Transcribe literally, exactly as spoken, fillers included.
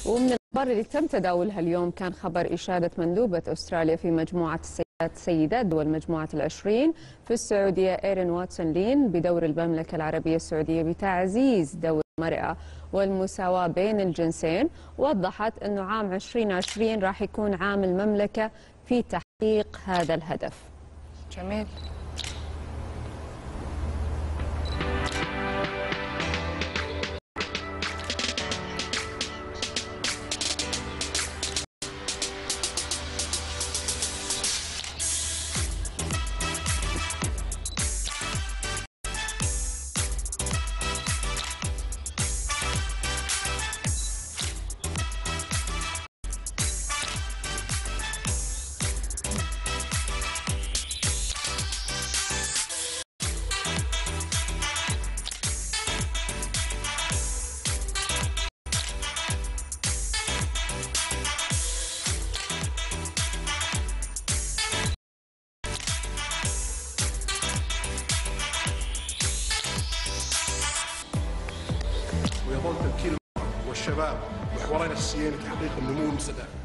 ومن الأخبار اللي تم تداولها اليوم كان خبر إشادة مندوبة أستراليا في مجموعة السيدات سيدات دول مجموعة العشرين في السعودية إيرين واتسون لين بدور المملكة العربية السعودية بتعزيز دور المرأة والمساواة بين الجنسين. وضحت أنه عام عشرين عشرين راح يكون عام المملكة في تحقيق هذا الهدف. جميل. ويظل تذكير والشباب محورين اساسيين لتحقيق النمو المستدام.